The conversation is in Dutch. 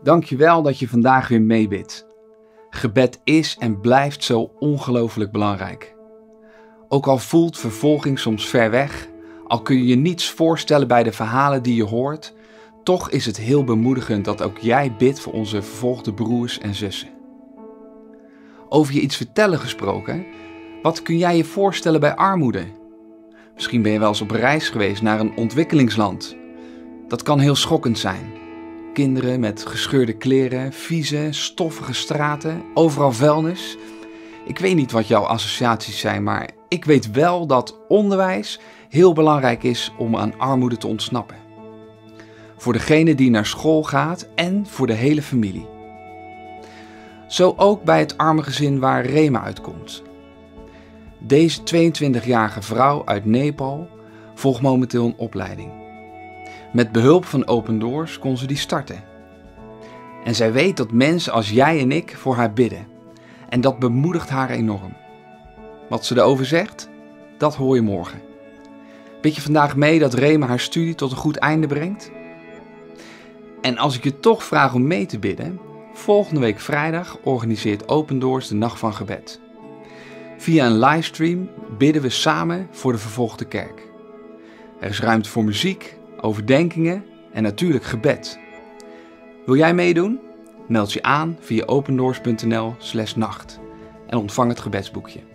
Dankjewel dat je vandaag weer meebidt. Gebed is en blijft zo ongelooflijk belangrijk. Ook al voelt vervolging soms ver weg, al kun je je niets voorstellen bij de verhalen die je hoort, toch is het heel bemoedigend dat ook jij bidt voor onze vervolgde broers en zussen. Over je iets vertellen gesproken, wat kun jij je voorstellen bij armoede? Misschien ben je wel eens op reis geweest naar een ontwikkelingsland. Dat kan heel schokkend zijn. Kinderen met gescheurde kleren, vieze, stoffige straten, overal vuilnis. Ik weet niet wat jouw associaties zijn, maar ik weet wel dat onderwijs heel belangrijk is om aan armoede te ontsnappen. Voor degene die naar school gaat en voor de hele familie. Zo ook bij het arme gezin waar Rema uitkomt. Deze 22-jarige vrouw uit Nepal volgt momenteel een opleiding. Met behulp van Open Doors kon ze die starten. En zij weet dat mensen als jij en ik voor haar bidden. En dat bemoedigt haar enorm. Wat ze erover zegt, dat hoor je morgen. Bid je vandaag mee dat Rema haar studie tot een goed einde brengt? En als ik je toch vraag om mee te bidden, volgende week vrijdag organiseert Open Doors de Nacht van Gebed. Via een livestream bidden we samen voor de vervolgde kerk. Er is ruimte voor muziek, overdenkingen en natuurlijk gebed. Wil jij meedoen? Meld je aan via opendoors.nl/nacht en ontvang het gebedsboekje.